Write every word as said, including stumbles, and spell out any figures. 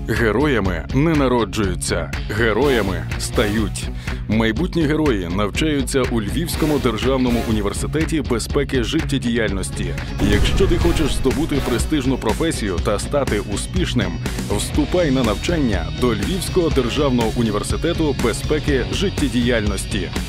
Героями не народжуються, героями стають. Майбутні герої навчаються у Львівському державному університеті безпеки життєдіяльності. Якщо ти хочеш здобути престижну професію та стати успішним, вступай на навчання до Львівського державного університету безпеки життєдіяльності.